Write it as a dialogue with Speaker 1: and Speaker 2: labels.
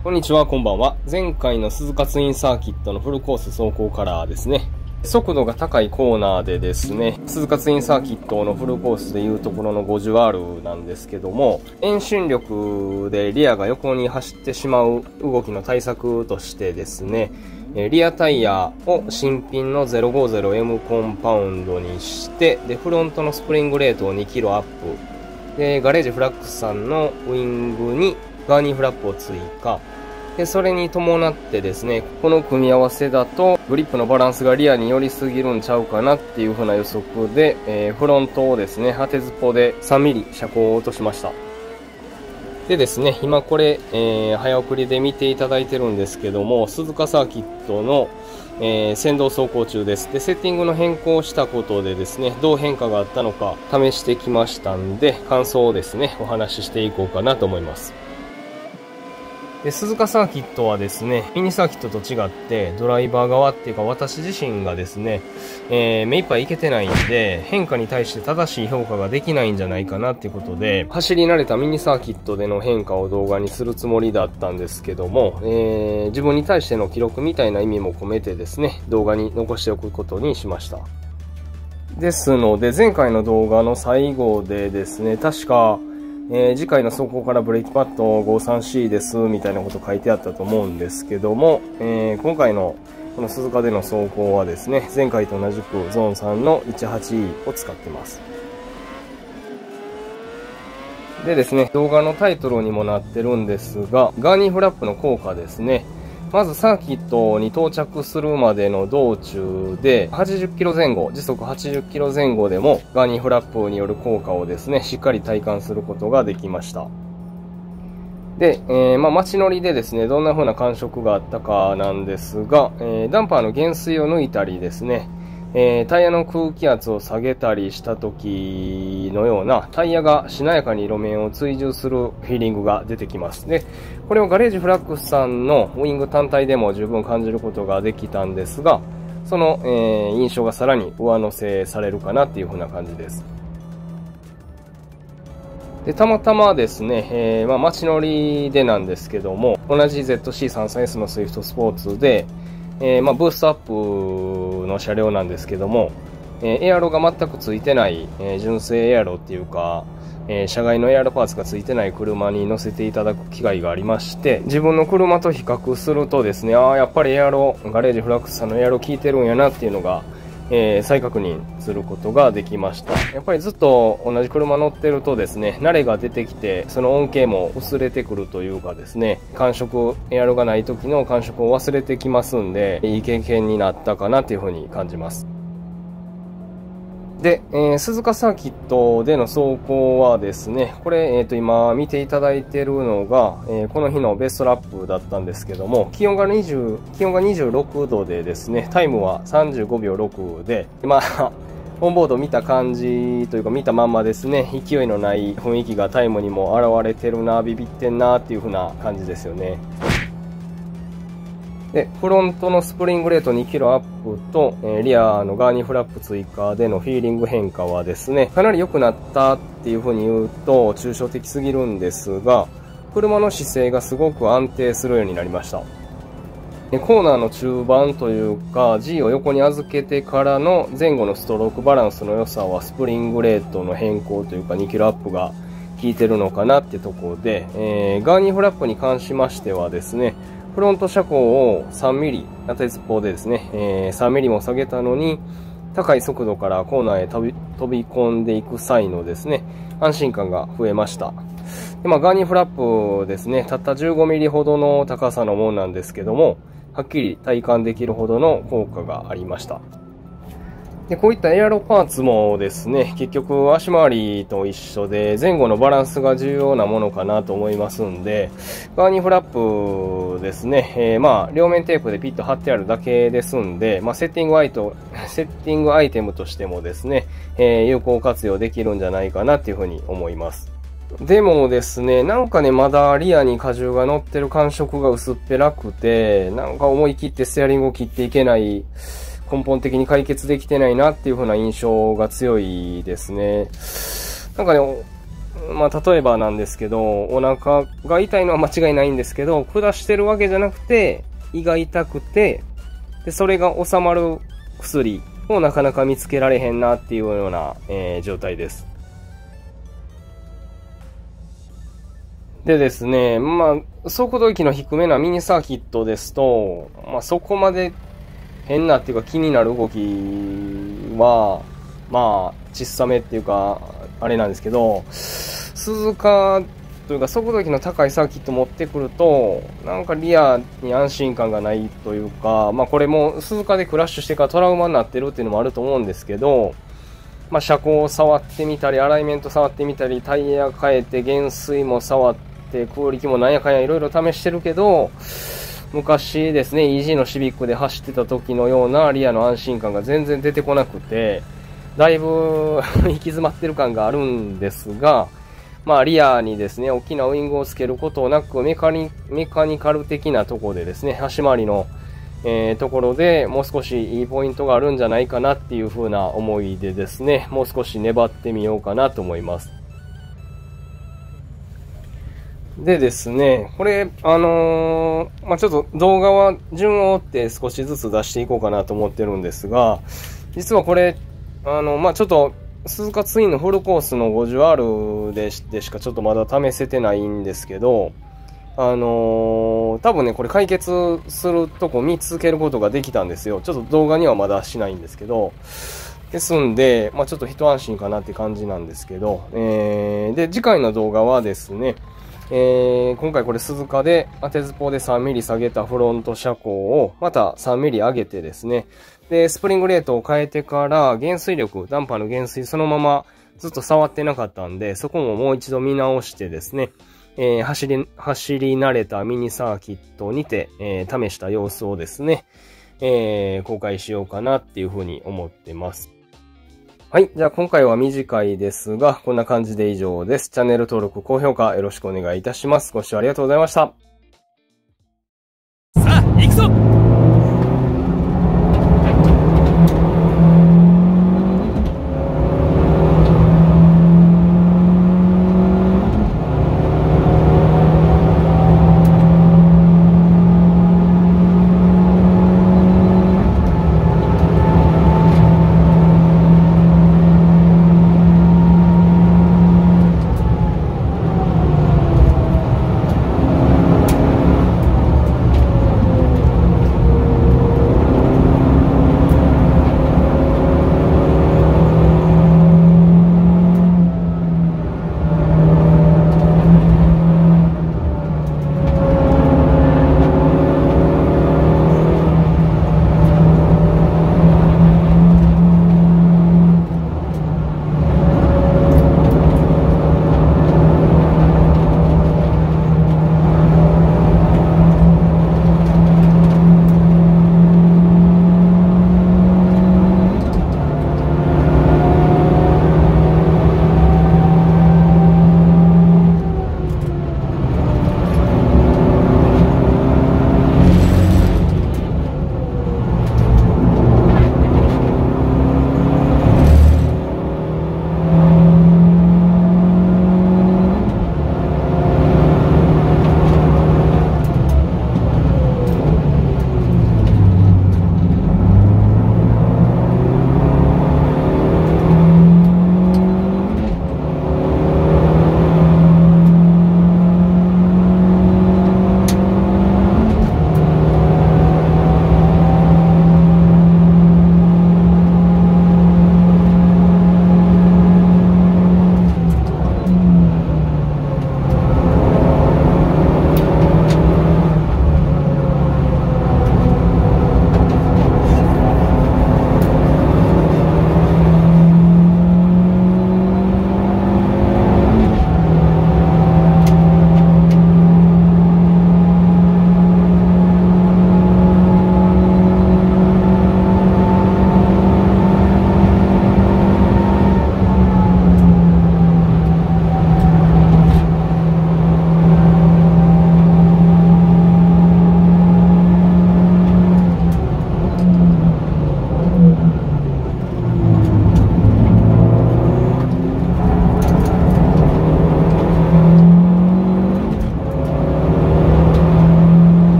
Speaker 1: こんにちは、こんばんは。前回の鈴鹿ツインサーキットのフルコース走行からですね、速度が高いコーナーでですね、鈴鹿ツインサーキットのフルコースでいうところの 50R なんですけども、遠心力でリアが横に走ってしまう動きの対策としてですね、リアタイヤを新品の 050M コンパウンドにして、で、フロントのスプリングレートを 2kg アップ、で、ガレージフラックスさんのウィングにガーニーフラップを追加。で、それに伴ってですね、この組み合わせだと、グリップのバランスがリアに寄りすぎるんちゃうかなっていう風な予測で、フロントをですね、当てずっぽで 3mm 車高を落としました。でですね、今これ、早送りで見ていただいてるんですけども、鈴鹿サーキットの、先導走行中です。で、セッティングの変更をしたことでですね、どう変化があったのか試してきましたんで、感想をですね、お話ししていこうかなと思います。で、鈴鹿サーキットはですね、ミニサーキットと違って、ドライバー側っていうか私自身がですね、目いっぱいいけてないんで、変化に対して正しい評価ができないんじゃないかなっていうことで、走り慣れたミニサーキットでの変化を動画にするつもりだったんですけども、自分に対しての記録みたいな意味も込めてですね、動画に残しておくことにしました。ですので、前回の動画の最後でですね、確か、次回の走行からブレーキパッド 53C ですみたいなこと書いてあったと思うんですけども、今回のこの鈴鹿での走行はですね、前回と同じくゾーン3の 18E を使ってます。でですね、動画のタイトルにもなってるんですが、ガーニーフラップの効果ですね。まずサーキットに到着するまでの道中で80キロ前後、時速80キロ前後でもガーニーフラップによる効果をですね、しっかり体感することができました。で、街乗りでですね、どんな風な感触があったかなんですが、ダンパーの減衰を抜いたりですね、タイヤの空気圧を下げたりした時のようなタイヤがしなやかに路面を追従するフィーリングが出てきます。で、これをガレージフラックスさんのウイング単体でも十分感じることができたんですが、その、印象がさらに上乗せされるかなっていう風な感じです。で、たまたまですね、街乗りでなんですけども、同じ ZC33S のスイフトスポーツで、ブーストアップの車両なんですけども、エアロが全くついてない、純正エアロっていうか、車外のエアロパーツがついてない車に乗せていただく機会がありまして、自分の車と比較するとですね、やっぱりエアロ、ガレージフラックスさんのエアロ効いてるんやなっていうのが、再確認することができました。やっぱりずっと同じ車乗ってるとですね、慣れが出てきて、その恩恵も薄れてくるというかですね、感触、エアロがない時の感触を忘れてきますんで、いい経験になったかなというふうに感じます。で、鈴鹿サーキットでの走行はですね、これ、今見ていただいているのが、この日のベストラップだったんですけども、気温が26度でですね、タイムは35秒6で、オンボード見た感じというか見たまんまですね、勢いのない雰囲気がタイムにも現れてるな、ビビってんなっていう風な感じですよね。で、フロントのスプリングレート 2kg アップと、リアのガーニーフラップ追加でのフィーリング変化はですね、かなり良くなったっていう風に言うと抽象的すぎるんですが、車の姿勢がすごく安定するようになりました。コーナーの中盤というか G を横に預けてからの前後のストロークバランスの良さはスプリングレートの変更というか 2kg アップが効いてるのかなってところで、ガーニーフラップに関しましてはですね、フロント車高を 3mm 当てずっぽうでですね、3mm も下げたのに高い速度からコーナーへ飛び込んでいく際のですね、安心感が増えました。で、ガーニーフラップですね、たった 15mm ほどの高さのものなんですけども、はっきり体感できるほどの効果がありました。で、こういったエアロパーツもですね、結局足回りと一緒で前後のバランスが重要なものかなと思いますんで、ガーニーフラップですね、両面テープでピッと貼ってあるだけですんで、セッティングアイテムとしてもですね、有効活用できるんじゃないかなっていうふうに思います。でもですね、まだリアに荷重が乗ってる感触が薄っぺらくて、思い切ってステアリングを切っていけない、根本的に解決できてないなっていう風な印象が強いですね。 まあ、例えばなんですけど、お腹が痛いのは間違いないんですけど、下してるわけじゃなくて、胃が痛くて、で、それが収まる薬をなかなか見つけられへんなっていうような、状態です。でですね、まあ、速度域の低めなミニサーキットですと、まあ、そこまで変なっていうか気になる動きは、まあ、小さめっていうか、あれなんですけど、鈴鹿というか速度域の高いサーキット持ってくると、なんかリアに安心感がないというか、まあこれも鈴鹿でクラッシュしてからトラウマになってるっていうのもあると思うんですけど、まあ車高を触ってみたり、アライメント触ってみたり、タイヤ変えて、減衰も触って、空力もなんやかんやいろいろ試してるけど、昔ですね、EG のシビックで走ってた時のようなリアの安心感が全然出てこなくて、だいぶ行き詰まってる感があるんですが、まあリアにですね、大きなウイングをつけることなくメカニカル的なところでですね、足回りの、ところでもう少しいいポイントがあるんじゃないかなっていう風な思いでですね、もう少し粘ってみようかなと思います。でですね、これ、まあちょっと動画は順を追って少しずつ出していこうかなと思ってるんですが、実はこれ、まあちょっと、鈴鹿ツインのフルコースの 50R でしかちょっとまだ試せてないんですけど、多分ね、これ解決するとこ見つけることができたんですよ。ちょっと動画にはまだしないんですけど、ですんで、まあちょっと一安心かなって感じなんですけど、で、次回の動画はですね、今回これ鈴鹿で当てずぽで 3mm 下げたフロント車高をまた 3mm 上げてですね、で、スプリングレートを変えてから減衰力、ダンパーの減衰そのままずっと触ってなかったんで、そこももう一度見直してですね、走り慣れたミニサーキットにて、試した様子をですね、公開しようかなっていうふうに思ってます。はい。じゃあ今回は短いですが、こんな感じで以上です。チャンネル登録、高評価よろしくお願いいたします。ご視聴ありがとうございました。